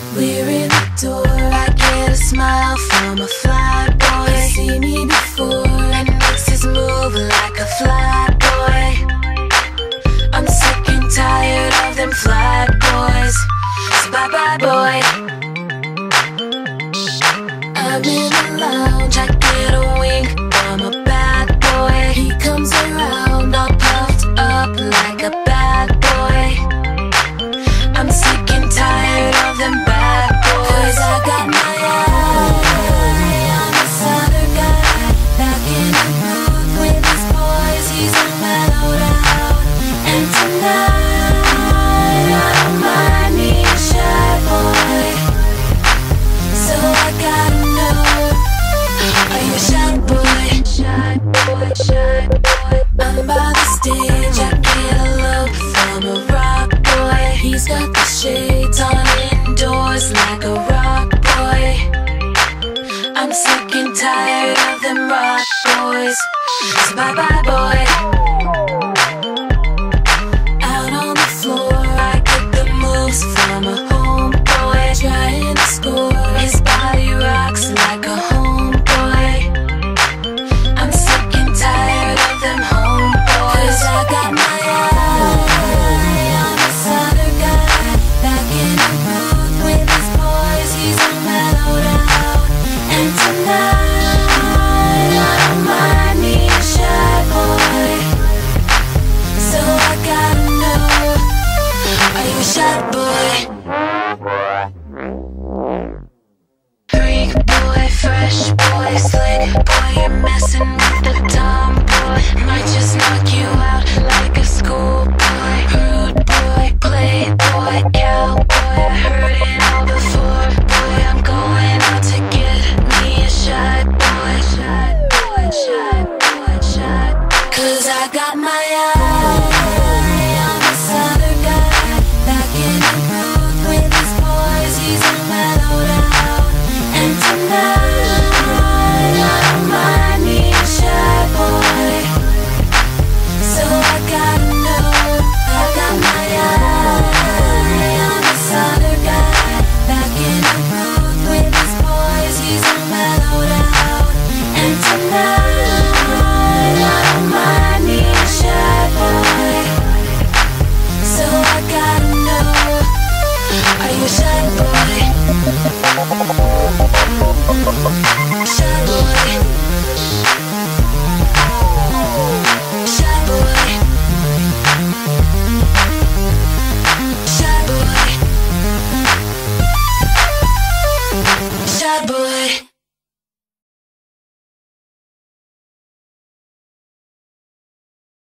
We're in the door, I get a smile from a fly boy. He's seen me before and makes his move like a fly boy. I'm sick and tired of them fly boys, so bye bye boy. I'm in the lounge, I get a wink from a bad boy. He comes around all puffed up like a bad boy. I'm sick and tired of them bad boys. I got my eye on this other guy, back in the booth with his boys. He's all mellowed out, and tonight I don't mind being a shy boy. So I gotta know, are you a shy boy? Shy boy, shy boy. I'm by the stage, I get a look from a rock boy. He's got the shades on indoors like a rock boy. I'm sick and tired of them rock boys, so bye bye boy. Out on the floor, I get the moves from a homeboy. Trying to score, his body rocks like a homeboy. I'm sick and tired of them homeboys. I got my eye on this other guy, back in the booth with his boys. He's all mellowed out, and tonight I don't mind being a shy boy. So I gotta know, are you a shy boy? Freak boy, fresh boy, slick boy, you're messing